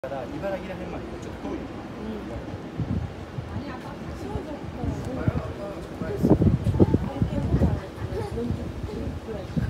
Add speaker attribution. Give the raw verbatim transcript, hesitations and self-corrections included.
Speaker 1: から茨城らへんまでちょっと遠い。
Speaker 2: うん。